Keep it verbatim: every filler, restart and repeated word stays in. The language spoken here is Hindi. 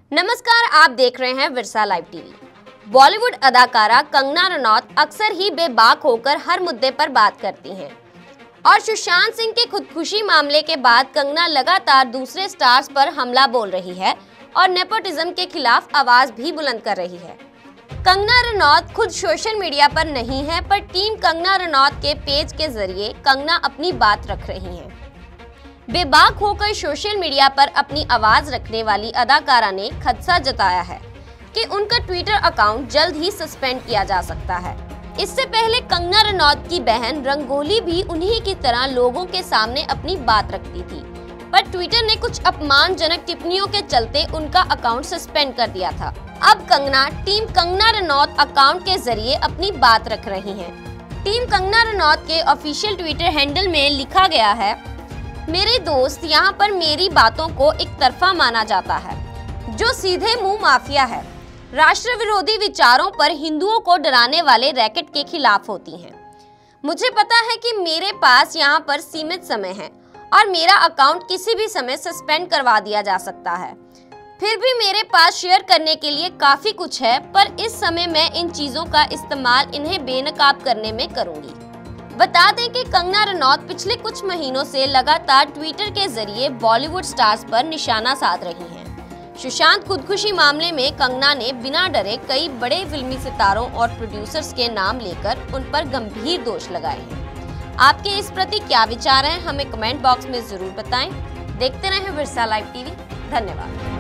नमस्कार, आप देख रहे हैं विरसा लाइव टीवी। बॉलीवुड अदाकारा कंगना रनौत अक्सर ही बेबाक होकर हर मुद्दे पर बात करती हैं और सुशांत सिंह के खुदकुशी मामले के बाद कंगना लगातार दूसरे स्टार्स पर हमला बोल रही है और नेपोटिज्म के खिलाफ आवाज भी बुलंद कर रही है। कंगना रनौत खुद सोशल मीडिया पर नहीं है, पर टीम कंगना रनौत के पेज के जरिए कंगना अपनी बात रख रही हैं। बेबाक होकर सोशल मीडिया पर अपनी आवाज रखने वाली अदाकारा ने खदशा जताया है कि उनका ट्विटर अकाउंट जल्द ही सस्पेंड किया जा सकता है। इससे पहले कंगना रनौत की बहन रंगोली भी उन्हीं की तरह लोगों के सामने अपनी बात रखती थी, पर ट्विटर ने कुछ अपमानजनक टिप्पणियों के चलते उनका अकाउंट सस्पेंड कर दिया था। अब कंगना टीम कंगना रनौत अकाउंट के जरिए अपनी बात रख रही हैं। टीम कंगना रनौत के ऑफिशियल ट्विटर हैंडल में लिखा गया है, मेरे दोस्त, यहाँ पर मेरी बातों को एक तरफा माना जाता है, जो सीधे मुंह माफिया है, राष्ट्र विरोधी विचारों पर हिंदुओं को डराने वाले रैकेट के खिलाफ होती हैं। मुझे पता है कि मेरे पास यहाँ पर सीमित समय है और मेरा अकाउंट किसी भी समय सस्पेंड करवा दिया जा सकता है। फिर भी मेरे पास शेयर करने के लिए काफी कुछ है, पर इस समय मैं इन चीजों का इस्तेमाल इन्हें बेनकाब करने में करूंगी। बता दें कि कंगना रनौत पिछले कुछ महीनों से लगातार ट्विटर के जरिए बॉलीवुड स्टार्स पर निशाना साध रही हैं। सुशांत खुदकुशी मामले में कंगना ने बिना डरे कई बड़े फिल्मी सितारों और प्रोड्यूसर्स के नाम लेकर उन पर गंभीर दोष लगाए हैं। आपके इस प्रति क्या विचार हैं, हमें कमेंट बॉक्स में जरूर बताएं। देखते रहें विरसा लाइव टीवी। धन्यवाद।